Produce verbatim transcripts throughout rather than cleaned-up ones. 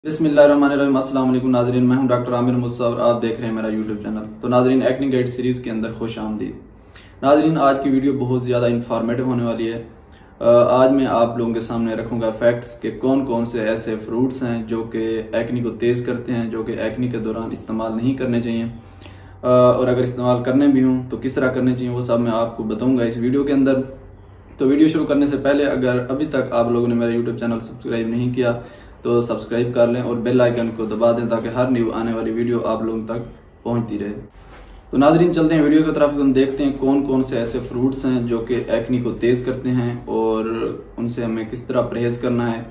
बिस्मिल्लाहिर्रहमानिर्रहीम। अस्सलाम वालेकुम नाज़रीन, मैं हूं डॉक्टर आमिर मुसा और आप देख रहे हैं मेरा यूट्यूब चैनल। तो नाज़रीन, एक्ने गाइड सीरीज के अंदर खुश आमदीद। नाज़रीन, आज की वीडियो बहुत ज़्यादा इंफॉर्मेटिव होने वाली है। आज मैं आप लोगों के सामने रखूंगा फैक्ट्स के कौन कौन से ऐसे फ्रूट्स हैं जो कि एक्ने को तेज़ करते हैं, जो कि एक्ने के दौरान इस्तेमाल नहीं करने चाहिए, और अगर इस्तेमाल करने भी हों तो किस तरह करने चाहिए, वो सब मैं आपको बताऊंगा इस वीडियो के अंदर। तो वीडियो शुरू करने से पहले अगर अभी तक आप लोगों ने मेरा यूट्यूब चैनल सब्सक्राइब नहीं किया तो सब्सक्राइब कर लें और बेल आइकन को दबा दें ताकि हर न्यू आने वाली वीडियो आप लोगों तक पहुंचती रहे। तो नाजरीन, चलते हैं वीडियो की तरफ। हम देखते हैं कौन कौन से ऐसे फ्रूट्स हैं जो कि एक्ने को तेज़ करते हैं और उनसे हमें किस तरह परहेज करना है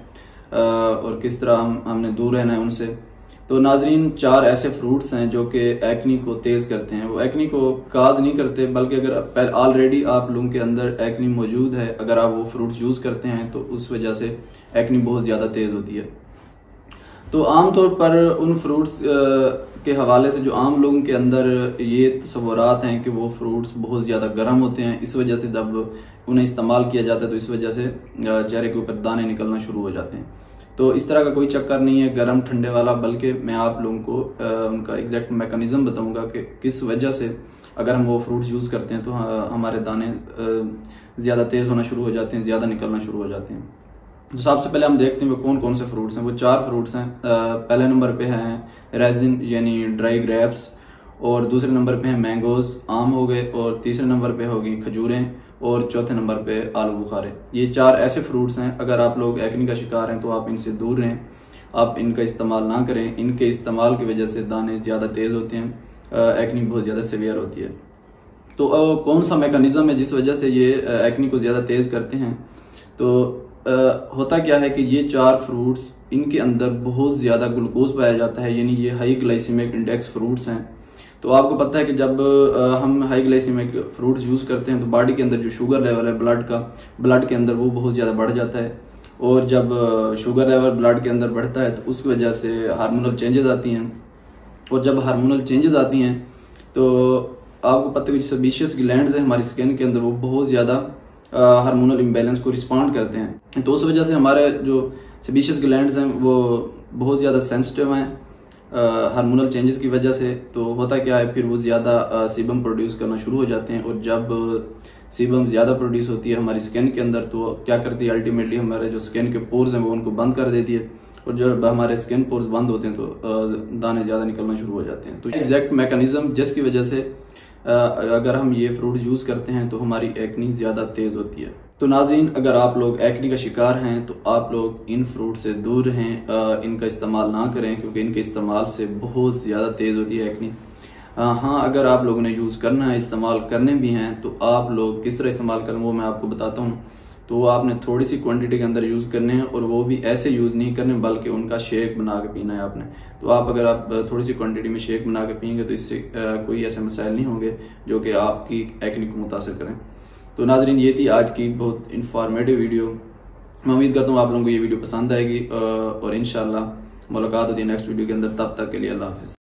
और किस तरह हम हमने दूर रहना है उनसे। तो नाजरीन, चार ऐसे फ्रूट्स हैं जो कि एक्ने को तेज़ करते हैं। वो एक्ने को काज नहीं करते, बल्कि अगर ऑलरेडी आप लोगों के अंदर एक्ने मौजूद है, अगर आप वो फ्रूट्स यूज़ करते हैं तो उस वजह से एक्ने बहुत ज़्यादा तेज़ होती है। तो आमतौर पर उन फ्रूट्स के हवाले से जो आम लोगों के अंदर ये तस्वुरात हैं कि वो फ्रूट्स बहुत ज़्यादा गर्म होते हैं, इस वजह से जब उन्हें इस्तेमाल किया जाता है तो इस वजह से चेहरे के ऊपर दाने निकलना शुरू हो जाते हैं। तो इस तरह का कोई चक्कर नहीं है गर्म ठंडे वाला, बल्कि मैं आप लोगों को उनका एग्जैक्ट मैकेनिज्म बताऊंगा कि किस वजह से अगर हम वो फ्रूट्स यूज़ करते हैं तो हमारे दाने ज़्यादा तेज़ होना शुरू हो जाते हैं, ज़्यादा निकलना शुरू हो जाते हैं। तो सबसे पहले हम देखते हैं वो कौन कौन से फ्रूट्स हैं। वो चार फ्रूट्स हैं। पहले नंबर पे हैं रेजिन यानी ड्राई ग्रेप्स, और दूसरे नंबर पे हैं मैंगोज, आम हो गए, और तीसरे नंबर पे होगी खजूरें, और चौथे नंबर पे आलू बुखारे। ये चार ऐसे फ्रूट्स हैं, अगर आप लोग एक्ने का शिकार हैं तो आप इनसे दूर रहें, आप इनका इस्तेमाल ना करें। इनके इस्तेमाल की वजह से दाने ज़्यादा तेज़ होते हैं, एक्ने बहुत ज़्यादा सीवियर होती है। तो कौन सा मैकेनिज्म है जिस वजह से ये एक्ने को ज़्यादा तेज़ करते हैं? तो आ, होता क्या है कि ये चार फ्रूट्स, इनके अंदर बहुत ज़्यादा ग्लूकोज पाया जाता है, यानी ये हाई ग्लाइसीमिक इंडेक्स फ्रूट्स हैं। तो आपको पता है कि जब आ, हम हाई ग्लाइसीमिक फ्रूट्स यूज़ करते हैं तो बॉडी के अंदर जो शुगर लेवल है ब्लड का, ब्लड के अंदर वो बहुत ज़्यादा बढ़ जाता है, और जब शुगर लेवल ब्लड के अंदर बढ़ता है तो उस वजह से हार्मोनल चेंजेस आती हैं, और जब हार्मोनल चेंजेस आती हैं तो आपको पता है कि सेबेशियस ग्लैंड्स है हमारी स्किन के अंदर, वो बहुत ज़्यादा हार्मोनल इम्बैलेंस को रिस्पॉन्ड करते हैं। तो उस वजह से हमारे जो सेबेशियस ग्लैंड्स हैं वो बहुत ज़्यादा सेंसिटिव हैं हार्मोनल चेंजेस की वजह से। तो होता क्या है, फिर वो ज़्यादा सीबम प्रोड्यूस करना शुरू हो जाते हैं, और जब सीबम ज़्यादा प्रोड्यूस होती है हमारी स्किन के अंदर तो क्या करती है, अल्टीमेटली हमारे जो स्किन के पोर्स हैं वो उनको बंद कर देती है, और जब हमारे स्किन पोर्स बंद होते हैं तो दाने ज़्यादा निकलना शुरू हो जाते हैं। तो एग्जैक्ट मैकेनिज्म जिसकी वजह से अगर हम ये फ्रूट यूज़ करते हैं तो हमारी एक्ने ज़्यादा तेज़ होती है। तो नाज़रीन, अगर आप लोग एक्ने का शिकार हैं तो आप लोग इन फ्रूट से दूर रहें, इनका इस्तेमाल ना करें, क्योंकि इनके इस्तेमाल से बहुत ज़्यादा तेज़ होती है एक्ने। हाँ, अगर आप लोगों ने यूज़ करना है, इस्तेमाल करने भी हैं, तो आप लोग किस तरह इस्तेमाल करें वो मैं आपको बताता हूँ। तो वो आपने थोड़ी सी क्वांटिटी के अंदर यूज़ करने हैं, और वो भी ऐसे यूज़ नहीं करने बल्कि उनका शेक बना के पीना है आपने। तो आप अगर आप थोड़ी सी क्वांटिटी में शेक बना के पियेंगे तो इससे कोई ऐसे मसाइल नहीं होंगे जो कि आपकी एक्ने को मुतासिर करें। तो नाजरीन, ये थी आज की बहुत इंफॉर्मेटिव वीडियो। मैं उम्मीद करता हूँ आप लोगों को ये वीडियो पसंद आएगी, और इंशाल्लाह मुलाकात होती है नेक्स्ट वीडियो के अंदर। तब तक के लिए अल्लाह हाफिज़।